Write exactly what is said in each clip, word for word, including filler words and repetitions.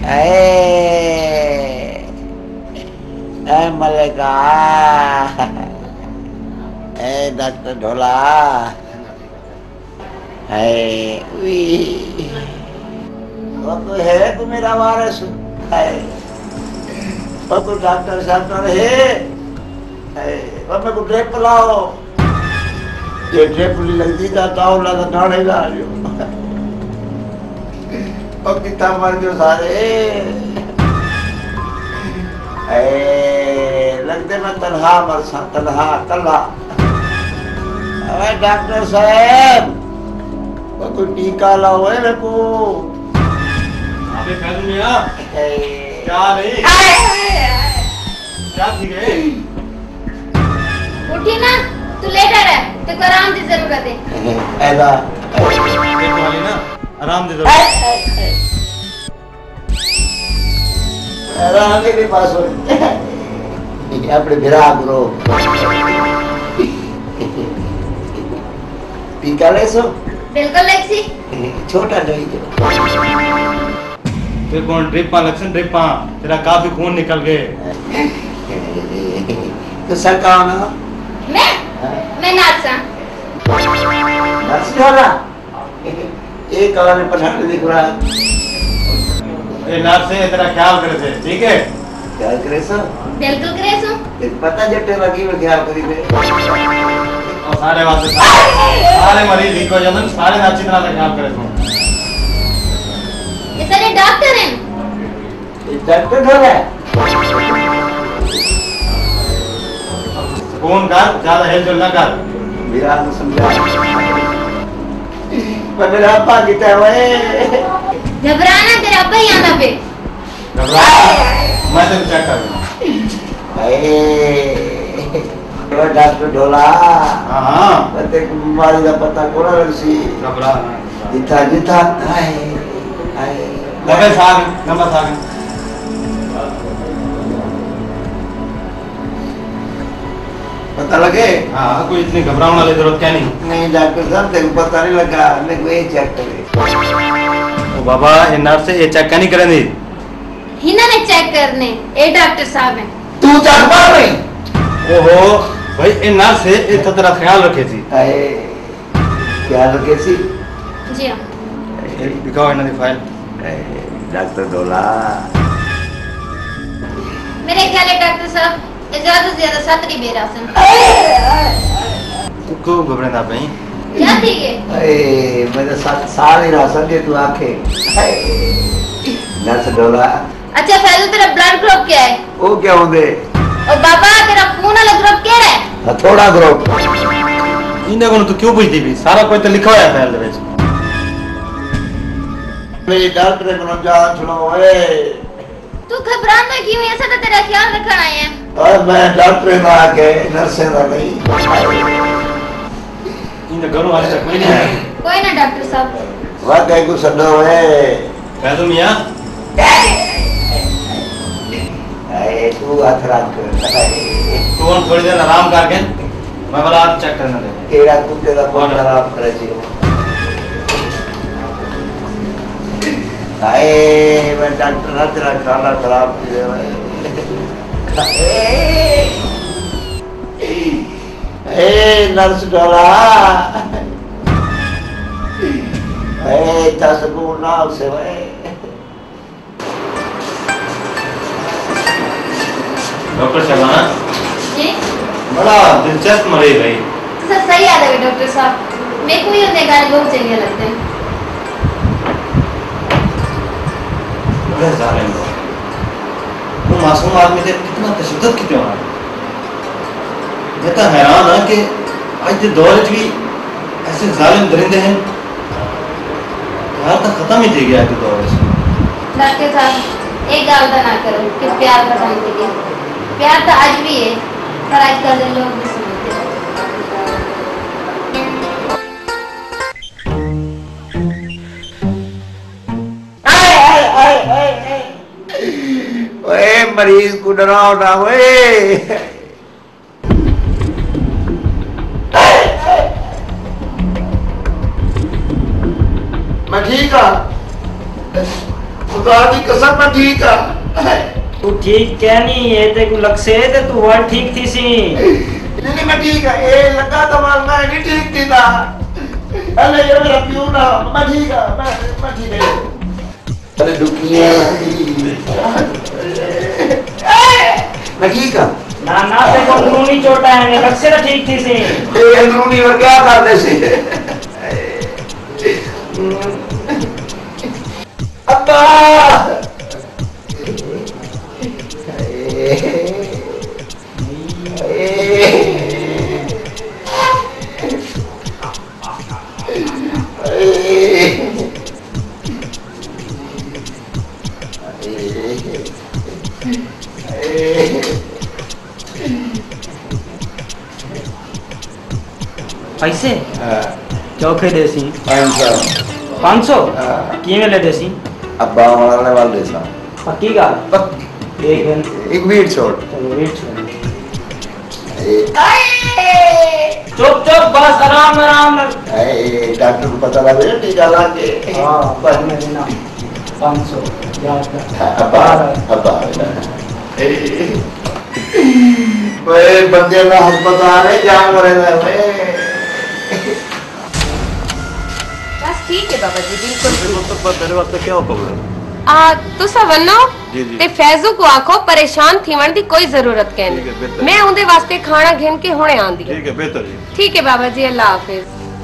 ए मलिका, ए doctor ढोला, है वो तो है तो मेरा वारिस है, वो तो डॉक्टर साहब है, वो मेरे को ड्रिप लाओ, ये ड्रिप नहीं लगती था ताऊ लगा नाड़े ला रही हो, वो कितना मर गए सारे, ए लगते मैं तन्हा मर सा तन्हा तन्हा, अरे डॉक्टर साहब वो कोई टीका लाओ है मेरे को, अबे फैजू मियां क्या नहीं क्या थी गए उठी ना तू लेटा रह तेरे को आराम की जरूरत है ऐसा देखो वाली ना आराम दे जरूरत आराम के पास हो अपने भिरा करो टीका ले सो बिल्कुल लेक्सी छोटा नहीं जो फिर कौन ड्रिपा लक्षण ड्रिपा तेरा काफी खून निकल गए तो सर कहाँ ना मैं मैं नाचा नर्स वाला एक काले पठान दिख रहा है ए नर्स है तेरा ख्याल करे थे ठीक है क्या करे सो बिल्कुल करे सो पता जटे लगी में ख्याल करी थे और सारे वास्ते सारे मरीज ठीक हो जाते सारे अच्छी तरह से ख्याल करे तो ये सारे डॉक्टर हैं ये डॉक्टर हो गए फोन कर ज्यादा हिलजुल ना कर विराट को समझा पर मेरा अब्बा कितना है घबराना तेरा अब्बा ही आना पे घबरा मैं तेरे चेक कर दूंगा ये डॉक्टर ढोला हां हां पते बीमारी का पता कोना लगसी घबरा जिथा जिथा हाय हाय लगे साग नंबर साग पता लगे हां कोई इतनी घबराने वाली जरूरत क्या नहीं नहीं डॉक्टर साहब तेरे को पता नहीं लगा मैं कोई चेक करे ओ बाबा ये नर्स से ये चेक नहीं करेंगी हिना ने चेक करने ए डॉक्टर साहब हैं तू चेक मार रही ओहो भाई ये नर्स है ये तो तेरा ख्याल रखे थी हाय क्या लगे सी जी हां दिखाओ इन्हें फाइल डॉक्टर ढोला मेरे ख्याल है डॉक्टर साहब ज्यादा से ज्यादा सतरी बेरासन तू क्यों घबरा ना भाई क्या थी ये अरे मेरे साथ सारे राशन दे तू आके नर्स ढोला अच्छा फैजल तेरा ब्लड ग्रुप क्या है वो क्या होंगे और बाबा तेरा खून वाला ग्रुप क्या है थोड़ा ग्रुप इन्हें को तू क्यों पूछती भी सारा कोई तो लिखा हुआ है फाइल में मेरे डॉक्टर को जान छुड़ो ए तू घबराना क्यों ऐसा तो तेरा ख्याल रखना है और मैं डॉक्टर ना आके नर्स ना नहीं इन्हें घरों वाले तक कोई नहीं है कोई ना डॉक्टर साहब वाकई को सदो है फैजू मियां ए तू हाथ रख तू थोड़ी देर आराम करके मैं वाला चेक करना दे केड़ा कुत्ते दा बहुत आराम करे जी आए मैं डॉक्टर ना तेरा खाना खराब कर दे ए नर्स डरा ए तसबू ना से वे डॉक्टर शबाना जी बड़ा दिलचस्प मरीज है तो सब सही याद है डॉक्टर साहब मेरे को ही उनके गाने बहुत चंगे लगते हैं बड़े जालिम लोग वो मासूम आदमी से कितना तशद्दुद क्यों है मैं तो हैरान है कि आज के दौर में भी ऐसे जालिम दरिंदे हैं यार तो खत्म ही थी गया आज के दौर में डॉक्टर साहब एक गल ना करो कि प्यार खत्म हो गया प्यार तो आज भी है पर आजकल के लोग नहीं समझते ओए मरीज को डराओ ना ओए मैं ठीक हूँ खुदा दी कसम मैं ठीक आ। तू ठीक क्या नहीं है ते को लक्ष्य ते तू वर ठीक थी सी। नहीं नहीं मैं ठीक है ए लगा तो मैं मैं नहीं ठीक थी ना। अरे ये मेरा प्यू ना मैं ठीक है मैं मैं ठीक है। अरे दुखिया मैं ठीक है ना ना ते को नूनी चोटा है ने लक्ष्य तो ठीक थी सी। ए नूनी और क्या करने से अब्बा पैसे चौके देसी पाँच सौ पाँच सौ किए में ले देसी अब्बा मारने वाले सा पक्की का एक एक वीट छोड़ चलो वेट चुप चुप बस आराम आराम डॉक्टर को पता लगे टीका लाके हाँ पर मैं देना पाँच सौ अब्बा अब्बा वे बंदे ना अस्पताल है जाम करे ना वे बस ठीक है बाबा जी बिल्कुल तो तेरे वास्ते क्या प्रॉब्लम आ तुसा वनो जी, जी। ते फैजू को आखो परेशान थीवन दी कोई जरूरत ठीक है, कहनी बेहतर। मैं उनदे वास्ते खाना घेन के हुणे आंदी ठीक है बेहतर है। ठीक है बाबा जी अल्लाह हाफिज।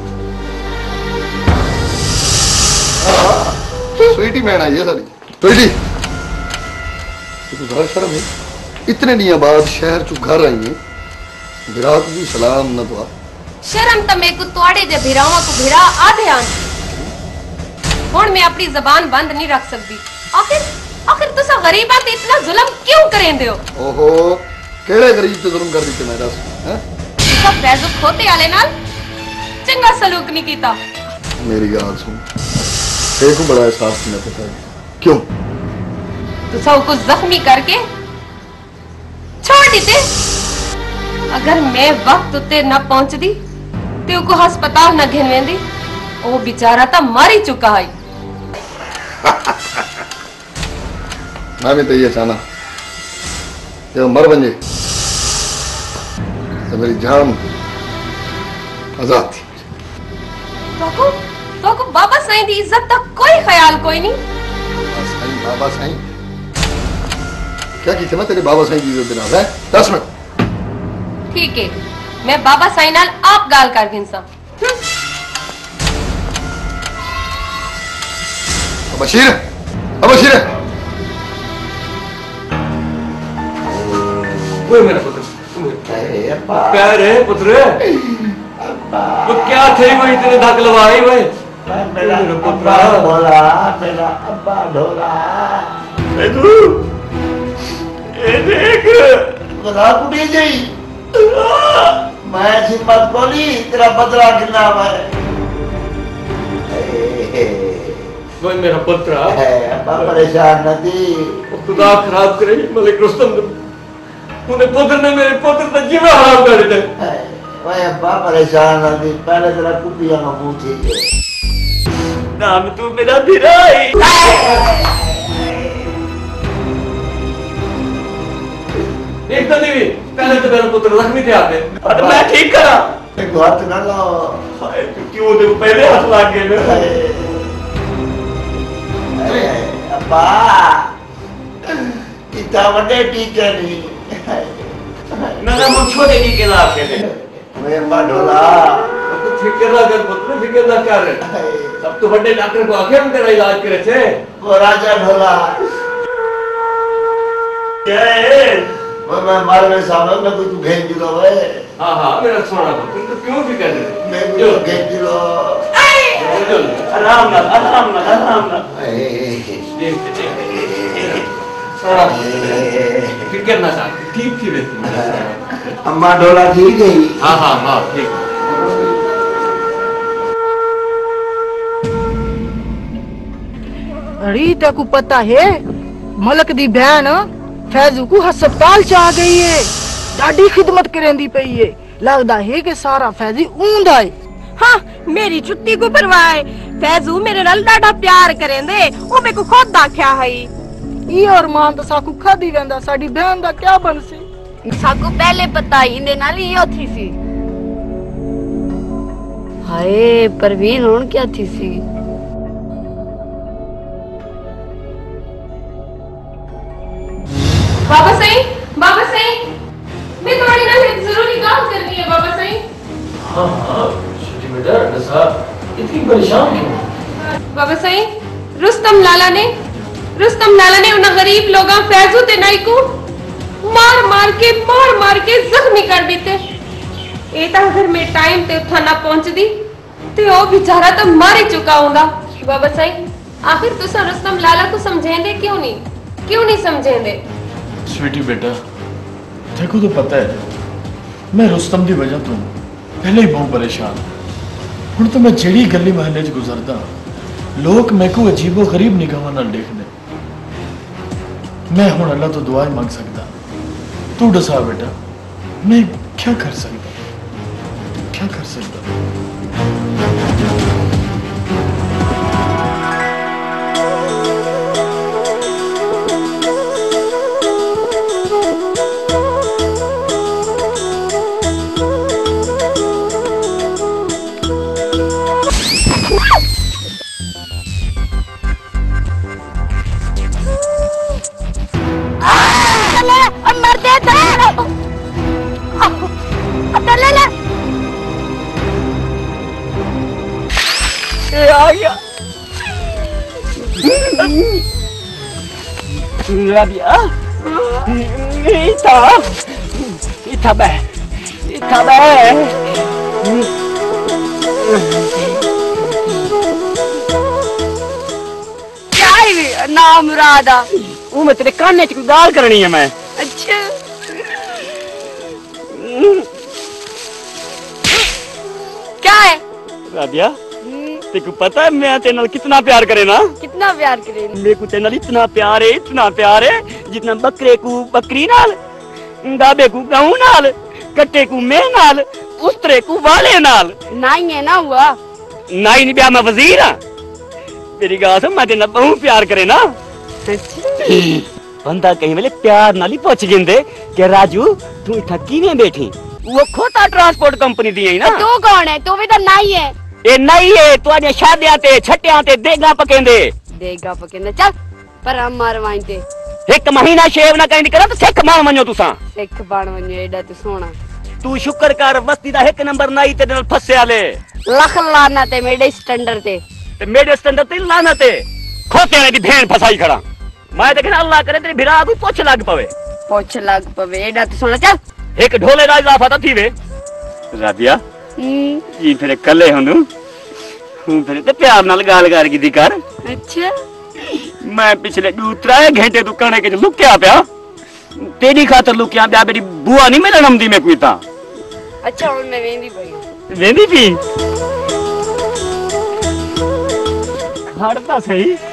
स्वीटी मैन आई है सारी स्वीटी तू जरा शर्म है इतने दिनों बाद शहर चु घर आई है विराट भी सलाम न दुआ शर्म तो मैं को तोड़े दे भिरावा को भिरा आधे आंदी हुण मैं अपनी जबान बंद नहीं रख सकती। आखिर आखिर तुसा गरीबा ते इतना जुल्म क्यों करेंदे हो? ओहो केड़े गरीब ते जुल्म कर दिते मैं दस हैं तुसा फैजू खोते आले नाल चंगा सलूक नहीं कीता। मेरी गाल सुन तेरे को बड़ा एहसास नहीं पता है क्यों तुसा को जख्मी करके छोड़ दीते। अगर मैं वक्त उत्ते न पहुंचदी ते को अस्पताल न घेन वेंदी ओ बेचारा ता मर ही चुका है। मैं भी तो ये चाहना कि वो मर बने तो मेरी जान आजाद थी। तो को तो को बाबा साईं दी इज्जत तक कोई ख्याल कोई नहीं। बाबा साईं बाबा साईं क्या की थे मैं तेरे बाबा साईं की इज्जत देना है दस मिनट ठीक है मैं बाबा साईं नाल आप गाल कर गिनसा। बशीर अब बशीर वो मेरा पुत्र प्यार है पुत्र वो क्या थे वो इतने धक लवाए वो मेरा अब्बा ढोला मेरा अब्बा ढोला तू ए देख बता कुड़ी गई मैं हिम्मत बोली तेरा बदला गिरना है वो मेरा पुत्र है अब्बा परेशान न थी खुदा खराब करे मलिक रुस्तम उन्हें पुत्र ने मेरे पुत्र का जीवन हराम कर दिया। मैं अब्बा परेशान न थी पहले तेरा कुपिया में मुंह थी नाम तू मेरा भिराई एक तो नहीं पहले तो मेरा पुत्र जख्मी थे आते और मैं ठीक करा एक हाथ ना लाओ क्यों देखो पहले हाथ लाग गए अरे अब्बा इतना बड़े टीचर नहीं मैंने वो छोटे की के लाभ के थे मैं अब्बा ढोला तो फिक्र ना कर पुत्र फिक्र ना कर सब तो बड़े डॉक्टर को आके हम तेरा इलाज करे थे वो राजा ढोला क्या है वो मैं मार में सामने में कोई तू घेन दिलो वे हाँ हाँ मेरा सोना को तुम तो क्यों फिक्र कर मैं कोई जो तो घेन दिलो आराम ना आराम ना आराम ना देखते देखते सोना फिक्र ना कर ठीक थी वैसे अम्मा ढोला ठीक गई हाँ हाँ हाँ ठीक अरे तेको पता है मलक दी बहन फैजू को हस्पताल च आ गई है डाडी खिदमत करेंदी पई है लगदा है कि सारा फैजी ऊंदा है। हाँ मेरी छुट्टी को परवाह है फैजू मेरे नाल डाडा प्यार करेंदे ओ मेरे को खुद आख्या है ई और मान तो साकू खादी वेंदा साडी बहन दा क्या बनसी साकू पहले पता ही इंदे नाल ई थी सी हाय परवीन हुन क्या थी सी बाबा सही बाबा सही मैं तुम्हारी नाल एक जरूरी काम करनी है बाबा सही। हाँ हाँ छोटी बेटा नसा इतनी परेशान क्यों? बाबा सही रुस्तम लाला ने रुस्तम लाला ने उन गरीब लोगों फैजू ते नाई को मार मार के मार मार के जख्मी कर देते। ए ता अगर मैं टाइम ते उठा ना पहुंच दी ते ओ बेचारा तो मर ही चुका होगा। बाबा सही आखिर तुसा रुस्तम लाला को समझेंदे क्यों नहीं क्यों नहीं समझेंदे? स्वीटी बेटा देखो तो पता है मैं रुस्तम की वजह तो पहले ही बहुत परेशान हूं तो मैं जेड़ी गली महल्ले च गुजरदा लोग मैं को अजीबो गरीब निगाहां नाल देखदे मैं हुण अल्लाह तो दुआ ही मांग सकदा तू दसा बेटा मैं क्या कर सकदा क्या कर सकदा Rabia, ita, ita be, ita be. क्या है नाम मुरादा? वो मैं तेरे कान में गाल करनी है मैं। अच्छा। क्या है? राबिया, तेको पता है मैं तेरे नाल कितना प्यार करे ना? कितना प्यार करे? मेरे को तेरे नाल इतना प्यार है, इतना प्यार है, जितना बकरे को बकरी नाल, गाबे को गाऊ नाल, कट्टे को मैं नाल, उस्तरे को वाले नाल। नहीं है ना हुआ? नहीं नहीं ब्याह मैं वजीर हाँ। तेरी गाल से मैं तेरे नाल बहुत प्यार करे ना। बंदा कहीं वेले प्यार नाल ही पूछ गिंदे कि राजू तू इतना किवें बैठी? वो खोता ट्रांसपोर्ट कंपनी दी है ना। तू कौन है? तू भी तो नहीं है। ए नहीं है तुआडे शादियां ते छट्टियां ते देगा पकेंदे देगा पकेंदे चल पर हम मारवाई ते एक महीना शेव ना कहीं करा तो सिख मान वणो तुसा सिख बण वणो एडा तू सोना तू शुक्र कर बस्ती दा एक नंबर नाई ते नाल फसे आले लख लाना ते मेरे स्टैंडर्ड ते ते मेरे स्टैंडर्ड ते लाना ते खोते ने दी भेड़ फसाई खड़ा मैं देख ना अल्लाह करे तेरी भिरा कोई पोछ लग पवे पोछ लग पवे एडा तू सोना चल एक ढोले दा इजाफा तो थीवे राबिया जी फिर कले हुनु हूं फिर ते प्यार नाल गाल गाल की दी कर। अच्छा मैं पिछले दो त्रै घंटे तू कणे के लुक्या पिया तेरी खातर लुक्या पिया मेरी बुआ नहीं मिलनम दी मैं कोई ता। अच्छा हुन मैं वेंदी पई वेंदी पी खड़ता सही